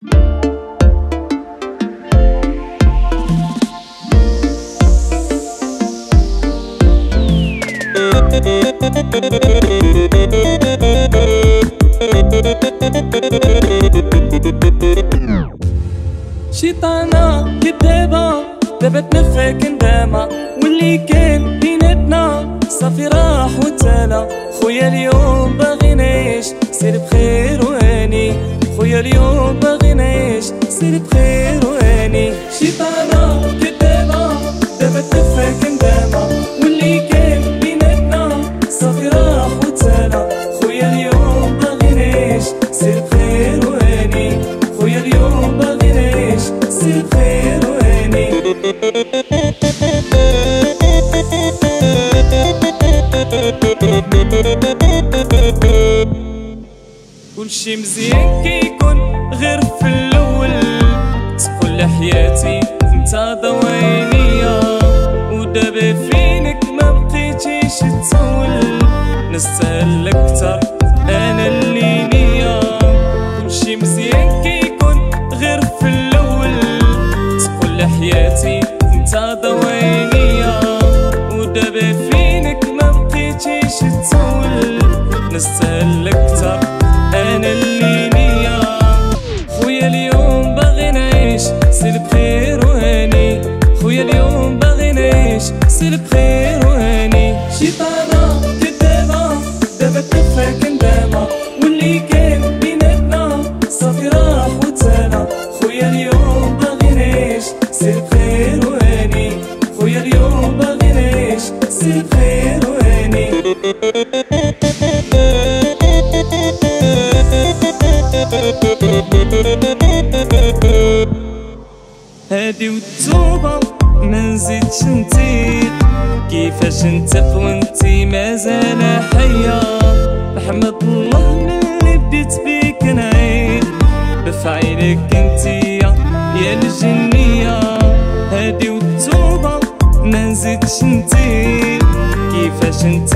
شيطانة كدابة دابا تنفى كندامة، واللي كان بيناتنا صافي راح وتالا. خويا اليوم باغي نعيش سير بخير وهاني، خويا اليوم باغي نعيش سير بخير وهاني. شيطانة كدابة دابا تنفى كندامة، واللي كان بيناتنا صافي راح وتالا. خويا اليوم باغي نعيش سير بخير وهاني، خويا اليوم باغي نعيش سير بخير وهاني. كلشي مزيان كيكون غير في الاول، تقول حياتي انت ضوينية، ودابا فينك ما بقيتيش تسول. نستاهل اكتر انا اللي نية. كلشي مزيان كيكون غير في الاول، تقول حياتي انت ضوينية، ودابا فينك ما بقيتيش تسول. نستاهل اكتر انا اللي نية. خويا اليوم باغي نعيش سير بخير وهاني، خويا اليوم باغي نعيش سير بخير وهاني. شيطانة كدابة دابا تنفى كندامة، واللي كان بيناتنا صافي راح وتالا. خويا اليوم باغي نعيش سير بخير وهاني، خويا اليوم باغي نعيش سير بخير وهاني. هادي والتوبة منزيدش نزيد، كيفاش نتف وانتي مازال حية. نحمد الله ملي بديت بيك نعيد، بفعيلك انتيا يا الجنية. هادي والتوبة منزيدش نزيد، كيفاش انت